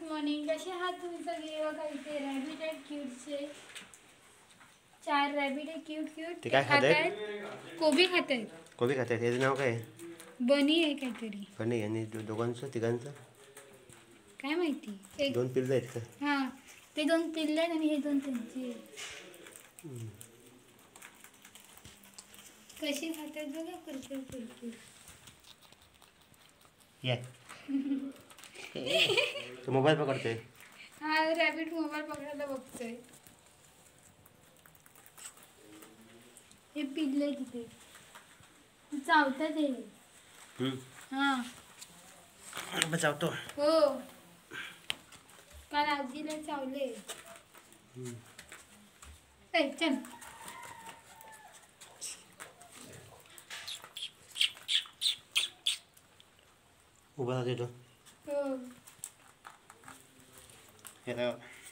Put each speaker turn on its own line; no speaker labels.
Morning. कसे आहात तुम्ही सगळे? बघा इथे रॅबिट आहेत क्यूटचे. 4 रॅबिट आहे क्यूट क्यूट.
ते काय खात आहेत?
कोबी खात आहेत.
कोबी खात आहेत. याचं नाव काय?
बनी आहे काहीतरी.
बनी. आणि दोघांचं तिघांचं
काय माहिती.
2 पिल्लं आहेत का?
हां, ते 2 पिल्ले आहेत आणि हे 2 त्यांचे. कशी खातात बघा. कुरकुर कुरकुर.
या तो मोबाईल पकडतोय.
हा रॅबिट मोबाईल पकडायला बघतोय. हे पिल्ले तिथे चावतात हे. हां
चावतो.
हो, काल आजीला चावले. चल.
उभा राहते तो.
हो.
हे